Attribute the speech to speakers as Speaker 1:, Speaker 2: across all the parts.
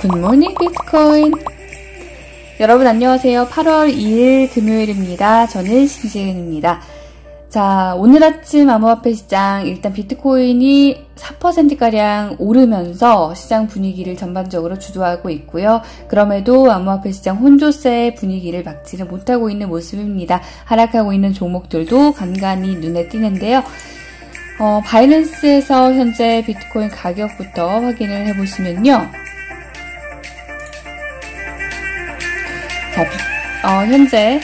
Speaker 1: 굿모닝 비트코인. 여러분 안녕하세요. 8월 2일 금요일입니다. 저는 신지은입니다. 자, 오늘 아침 암호화폐 시장 일단 비트코인이 4%가량 오르면서 시장 분위기를 전반적으로 주도하고 있고요. 그럼에도 암호화폐 시장 혼조세의 분위기를 막지를 못하고 있는 모습입니다. 하락하고 있는 종목들도 간간히 눈에 띄는데요. 바이낸스에서 현재 비트코인 가격부터 확인을 해보시면요. 자, 현재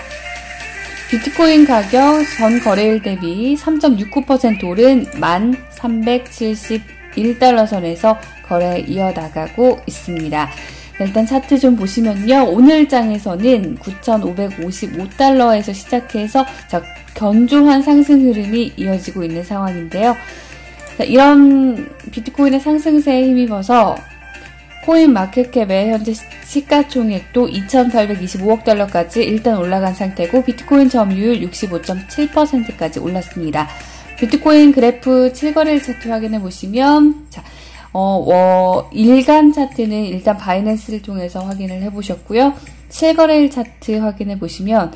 Speaker 1: 비트코인 가격 전 거래일 대비 3.69% 오른 1371달러 선에서 거래 이어나가고 있습니다. 일단 차트 좀 보시면요. 오늘 장에서는 9,555달러에서 시작해서 견조한 상승 흐름이 이어지고 있는 상황인데요. 자, 이런 비트코인의 상승세에 힘입어서 코인 마켓캡의 현재 시가총액도 2,825억 달러까지 일단 올라간 상태고 비트코인 점유율 65.7%까지 올랐습니다. 비트코인 그래프 7거래일 차트 확인해 보시면 자, 일간 차트는 일단 바이낸스를 통해서 확인을 해 보셨고요. 7거래일 차트 확인해 보시면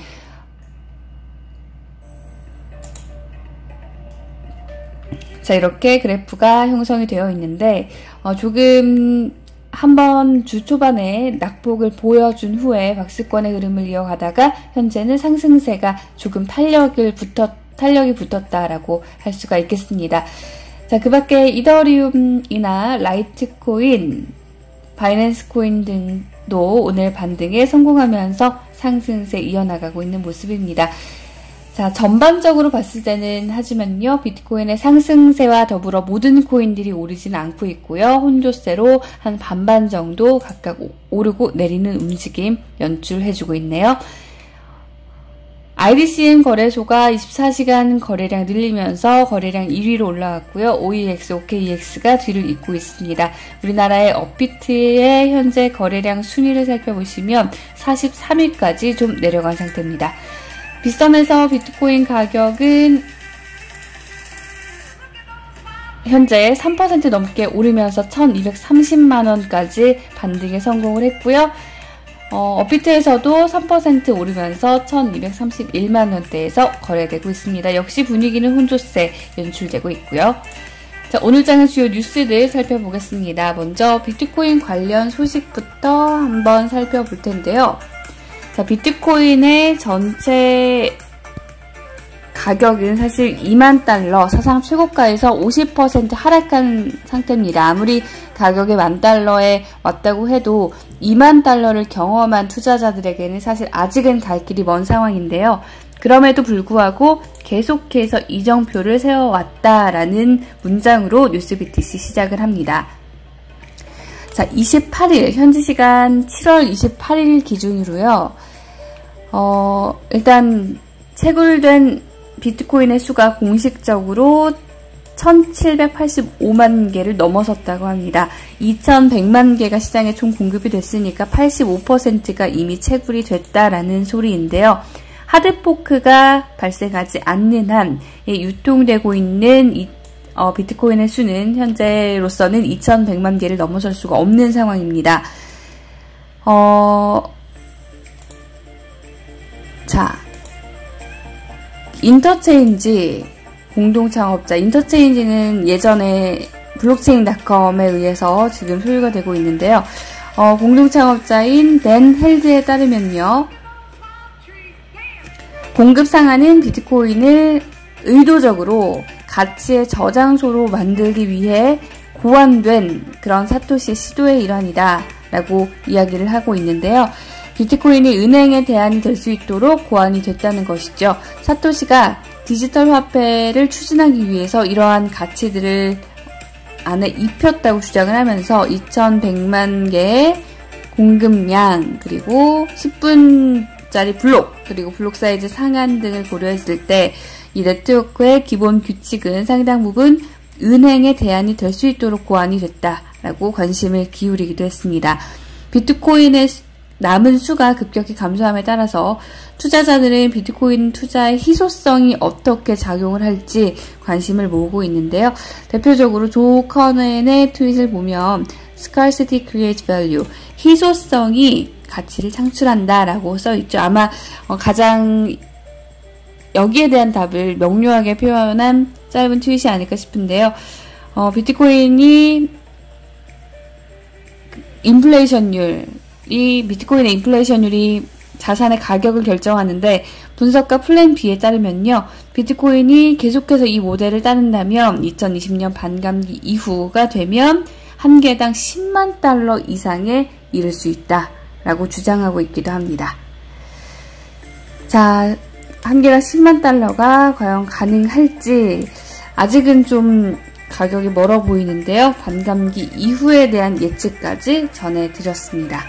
Speaker 1: 자, 이렇게 그래프가 형성이 되어 있는데 조금 한번 주 초반에 낙폭을 보여준 후에 박스권의 흐름을 이어가다가 현재는 상승세가 조금 탄력이 붙었다라고 할 수가 있겠습니다. 자, 그 밖에 이더리움이나 라이트코인, 바이낸스 코인 등도 오늘 반등에 성공하면서 상승세 이어나가고 있는 모습입니다. 자, 전반적으로 봤을 때는 하지만요, 비트코인의 상승세와 더불어 모든 코인들이 오르지는 않고 있고요. 혼조세로 한 반반 정도 각각 오르고 내리는 움직임 연출해주고 있네요. IDCM 거래소가 24시간 거래량 늘리면서 거래량 1위로 올라왔고요. OEX, OKEX가 뒤를 잇고 있습니다. 우리나라의 업비트의 현재 거래량 순위를 살펴보시면 43위까지 좀 내려간 상태입니다. 빗썸에서 비트코인 가격은 현재 3% 넘게 오르면서 1,230만원까지 반등에 성공을 했고요. 업비트에서도 3% 오르면서 1,231만원대에서 거래되고 있습니다. 역시 분위기는 혼조세 연출되고 있고요. 자, 오늘 장의 주요 뉴스들 살펴보겠습니다. 먼저 비트코인 관련 소식부터 한번 살펴볼 텐데요. 자, 비트코인의 전체 가격은 사실 2만 달러, 사상 최고가에서 50% 하락한 상태입니다. 아무리 가격이 10,000달러에 왔다고 해도 2만 달러를 경험한 투자자들에게는 사실 아직은 갈 길이 먼 상황인데요. 그럼에도 불구하고 계속해서 이정표를 세워왔다라는 문장으로 뉴스BTC 시작을 합니다. 자, 28일, 현지 시간 7월 28일 기준으로요. 일단 채굴된 비트코인의 수가 공식적으로 1,785만 개를 넘어섰다고 합니다. 2,100만 개가 시장에 총 공급이 됐으니까 85%가 이미 채굴이 됐다라는 소리인데요. 하드포크가 발생하지 않는 한 유통되고 있는 비트코인의 수는 현재로서는 2,100만 개를 넘어설 수가 없는 상황입니다. 자, 인터체인지 공동창업자, 인터체인지는 예전에 블록체인.com에 의해서 지금 소유가 되고 있는데요. 공동창업자인 댄 헬드에 따르면요. 공급 상한은 비트코인을 의도적으로 가치의 저장소로 만들기 위해 고안된 그런 사토시 시도의 일환이다 라고 이야기를 하고 있는데요. 비트코인이 은행의 대안이 될 수 있도록 고안이 됐다는 것이죠. 사토시가 디지털 화폐를 추진하기 위해서 이러한 가치들을 안에 입혔다고 주장을 하면서 2,100만 개의 공급량, 그리고 10분짜리 블록, 그리고 블록 사이즈 상한 등을 고려했을 때 이 네트워크의 기본 규칙은 상당 부분 은행의 대안이 될 수 있도록 고안이 됐다라고 관심을 기울이기도 했습니다. 비트코인의 남은 수가 급격히 감소함에 따라서 투자자들은 비트코인 투자의 희소성이 어떻게 작용을 할지 관심을 모으고 있는데요. 대표적으로 조 커넨의 트윗을 보면 Scarcity creates value. 희소성이 가치를 창출한다 라고 써있죠. 아마 가장 여기에 대한 답을 명료하게 표현한 짧은 트윗이 아닐까 싶은데요. 비트코인이 비트코인의 인플레이션율이 자산의 가격을 결정하는데 분석가 플랜 B에 따르면요. 비트코인이 계속해서 이 모델을 따른다면 2020년 반감기 이후가 되면 한 개당 10만 달러 이상에 이를 수 있다라고 주장하고 있기도 합니다. 자, 한 개당 10만 달러가 과연 가능할지 아직은 좀 가격이 멀어 보이는데요. 반감기 이후에 대한 예측까지 전해드렸습니다.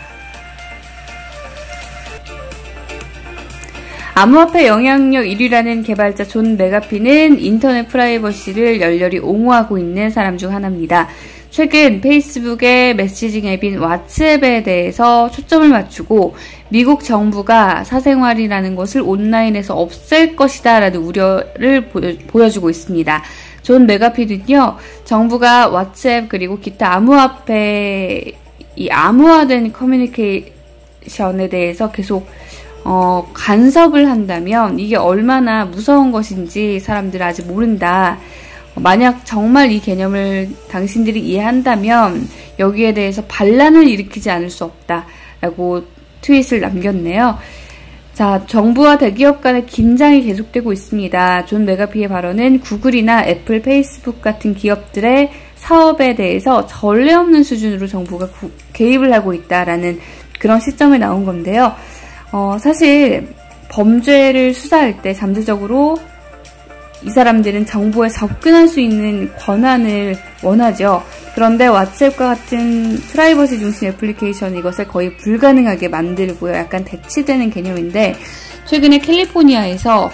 Speaker 1: 암호화폐 영향력 1위라는 개발자 존 메가피는 인터넷 프라이버시를 열렬히 옹호하고 있는 사람 중 하나입니다. 최근 페이스북의 메시징 앱인 왓츠앱에 대해서 초점을 맞추고 미국 정부가 사생활이라는 것을 온라인에서 없앨 것이다 라는 우려를 보여주고 있습니다. 존 메가피는요, 정부가 왓츠앱 그리고 기타 암호화폐, 이 암호화된 커뮤니케이션에 대해서 계속 간섭을 한다면 이게 얼마나 무서운 것인지 사람들은 아직 모른다. 만약 정말 이 개념을 당신들이 이해한다면 여기에 대해서 반란을 일으키지 않을 수 없다라고 트윗을 남겼네요. 자, 정부와 대기업 간의 긴장이 계속되고 있습니다. 존 메가피의 발언은 구글이나 애플, 페이스북 같은 기업들의 사업에 대해서 전례 없는 수준으로 정부가 개입을 하고 있다라는 그런 시점에 나온 건데요. 사실 범죄를 수사할 때 잠재적으로 이 사람들은 정보에 접근할 수 있는 권한을 원하죠. 그런데 왓츠앱과 같은 프라이버시 중심 애플리케이션이 이것을 거의 불가능하게 만들고요. 약간 대치되는 개념인데 최근에 캘리포니아에서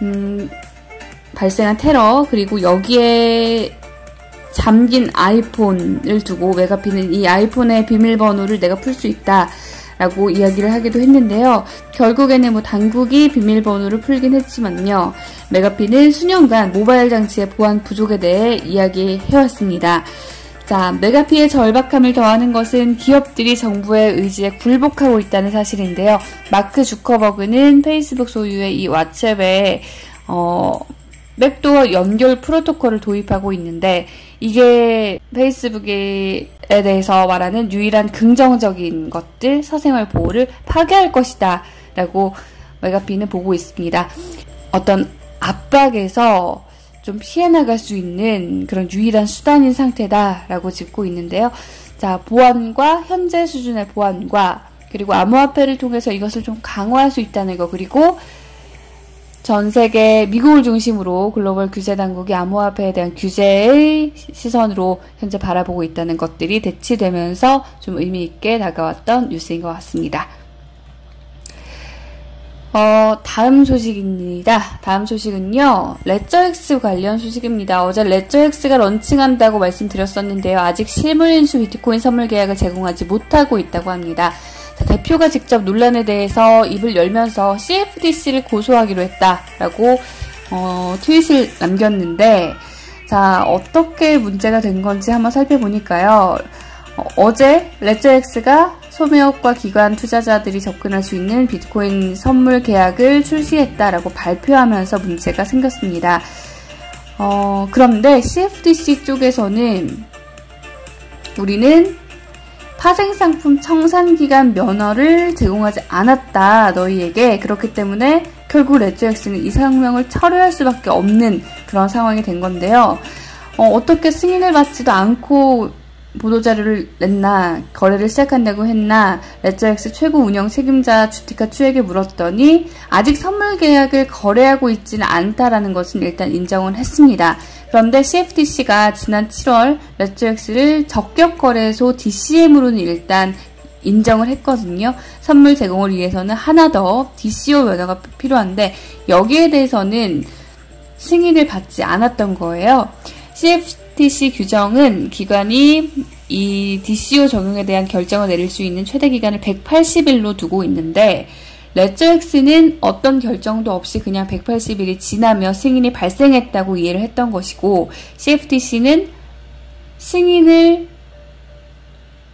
Speaker 1: 발생한 테러 그리고 여기에 잠긴 아이폰을 두고 메가피는 이 아이폰의 비밀번호를 내가 풀 수 있다 라고 이야기를 하기도 했는데요. 결국에는 당국이 비밀번호를 풀긴 했지만요. 메가피는 수년간 모바일 장치의 보안 부족에 대해 이야기해왔습니다. 자, 메가피의 절박함을 더하는 것은 기업들이 정부의 의지에 굴복하고 있다는 사실인데요. 마크 주커버그는 페이스북 소유의 이 왓츠앱에 백도어 연결 프로토콜을 도입하고 있는데 이게 페이스북에 대해서 말하는 유일한 긍정적인 것들, 사생활 보호를 파괴할 것이다 라고 메가피는 보고 있습니다. 어떤 압박에서 좀 피해 나갈 수 있는 그런 유일한 수단인 상태다 라고 짚고 있는데요. 자, 보안과 현재 수준의 보안과 그리고 암호화폐를 통해서 이것을 좀 강화할 수 있다는 거, 그리고 전 세계 미국을 중심으로 글로벌 규제 당국이 암호화폐에 대한 규제의 시선으로 현재 바라보고 있다는 것들이 대치되면서 좀 의미 있게 다가왔던 뉴스인 것 같습니다. 다음 소식입니다. 다음 소식은요, 레저X 관련 소식입니다. 어제 레저X가 런칭한다고 말씀드렸었는데요. 아직 실물 인수 비트코인 선물 계약을 제공하지 못하고 있다고 합니다. 자, 대표가 직접 논란에 대해서 입을 열면서 CFTC를 고소하기로 했다라고 트윗을 남겼는데, 자, 어떻게 문제가 된 건지 한번 살펴보니까요. 어제 레저X가 소매업과 기관 투자자들이 접근할 수 있는 비트코인 선물 계약을 출시했다라고 발표하면서 문제가 생겼습니다. 그런데 CFTC 쪽에서는 우리는 파생상품 청산기간 면허를 제공하지 않았다, 너희에게. 그렇기 때문에 결국 레저X는 이 상명을 철회할 수밖에 없는 그런 상황이 된 건데요. 어떻게 승인을 받지도 않고 보도자료를 냈나, 거래를 시작한다고 했나, 레저X 최고 운영 책임자 주티카 추에게 물었더니 아직 선물 계약을 거래하고 있지는 않다라는 것은 일단 인정을 했습니다. 그런데 CFTC가 지난 7월 레저X를 적격거래소 DCM으로는 일단 인정을 했거든요. 선물 제공을 위해서는 하나 더 DCO 면허가 필요한데 여기에 대해서는 승인을 받지 않았던 거예요. CFTC 규정은 기관이 이 DCO 적용에 대한 결정을 내릴 수 있는 최대 기간을 180일로 두고 있는데 레저X는 어떤 결정도 없이 그냥 180일이 지나며 승인이 발생했다고 이해를 했던 것이고, CFTC는 승인을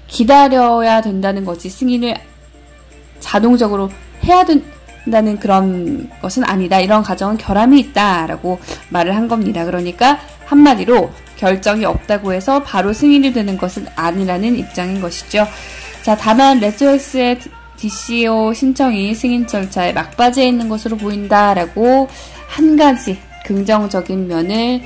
Speaker 1: 기다려야 된다는 거지 승인을 자동적으로 해야 된다는 그런 것은 아니다. 이런 가정은 결함이 있다라고 말을 한 겁니다. 그러니까 한마디로 결정이 없다고 해서 바로 승인이 되는 것은 아니라는 입장인 것이죠. 자, 다만 레츠엑스의 DCO 신청이 승인 절차에 막바지에 있는 것으로 보인다라고 한 가지 긍정적인 면을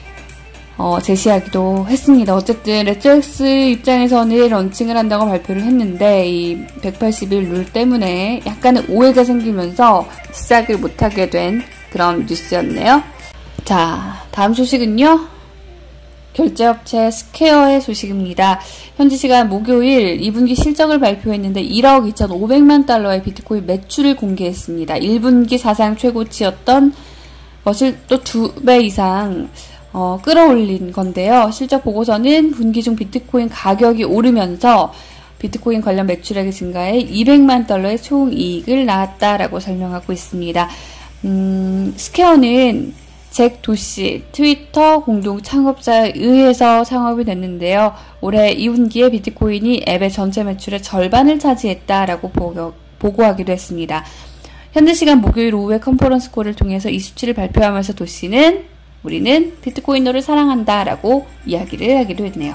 Speaker 1: 제시하기도 했습니다. 어쨌든 레츠엑스 입장에서는 런칭을 한다고 발표를 했는데 이 180일 룰 때문에 약간의 오해가 생기면서 시작을 못하게 된 그런 뉴스였네요. 자, 다음 소식은요. 결제업체 스퀘어의 소식입니다. 현지 시간 목요일 2분기 실적을 발표했는데 1억 2,500만 달러의 비트코인 매출을 공개했습니다. 1분기 사상 최고치였던 것을 또 2배 이상 끌어올린 건데요. 실적 보고서는 분기 중 비트코인 가격이 오르면서 비트코인 관련 매출액이 증가해 200만 달러의 총 이익을 낳았다라고 설명하고 있습니다. 스퀘어는 잭 도시 트위터 공동 창업자에 의해서 창업이 됐는데요. 올해 2분기에 비트코인이 앱의 전체 매출의 절반을 차지했다라고 보고하기도 했습니다. 현지 시간 목요일 오후에 컨퍼런스 콜을 통해서 이 수치를 발표하면서 도시는 우리는 비트코인너를 사랑한다 라고 이야기를 하기도 했네요.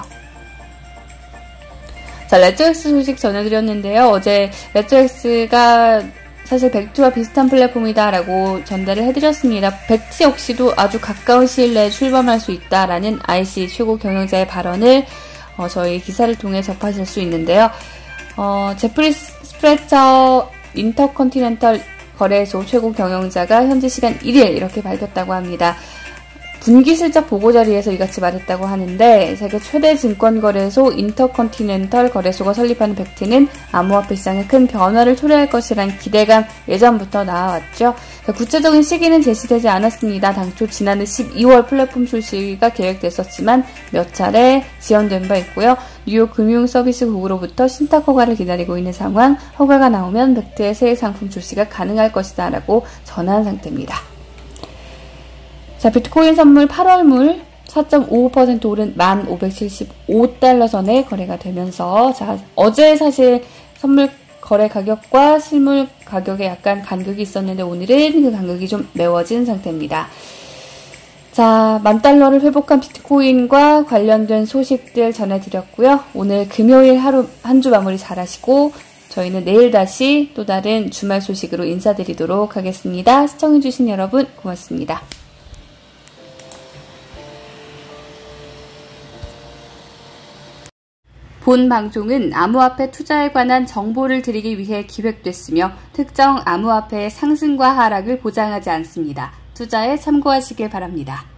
Speaker 1: 자, 레츠엑스 소식 전해드렸는데요. 어제 레츠엑스가 사실 벡트와 비슷한 플랫폼이다 라고 전달을 해드렸습니다. 벡트 역시도 아주 가까운 시일 내에 출범할 수 있다라는 IC 최고 경영자의 발언을 저희 기사를 통해 접하실 수 있는데요. 제프리 스프레처 인터컨티넨털 거래소 최고 경영자가 현지 시간 1일 이렇게 밝혔다고 합니다. 분기 실적 보고 자리에서 이같이 말했다고 하는데 세계 최대 증권거래소 인터컨티넨털 거래소가 설립하는 벡트는 암호화폐 시장에 큰 변화를 초래할 것이란 기대감 예전부터 나와왔죠. 구체적인 시기는 제시되지 않았습니다. 당초 지난해 12월 플랫폼 출시가 계획됐었지만 몇 차례 지연된 바 있고요. 뉴욕 금융서비스국으로부터 신탁 허가를 기다리고 있는 상황, 허가가 나오면 벡트의 새 상품 출시가 가능할 것이다 라고 전한 상태입니다. 자, 비트코인 선물 8월물 4.55% 오른 1,575달러 선에 거래가 되면서 자, 어제 사실 선물 거래 가격과 실물 가격에 약간 간극이 있었는데 오늘은 그 간극이 좀 메워진 상태입니다. 자, 10,000달러를 회복한 비트코인과 관련된 소식들 전해드렸고요. 오늘 금요일 하루 한 주 마무리 잘 하시고 저희는 내일 다시 또 다른 주말 소식으로 인사드리도록 하겠습니다. 시청해주신 여러분 고맙습니다. 본 방송은 암호화폐 투자에 관한 정보를 드리기 위해 기획됐으며 특정 암호화폐의 상승과 하락을 보장하지 않습니다. 투자에 참고하시길 바랍니다.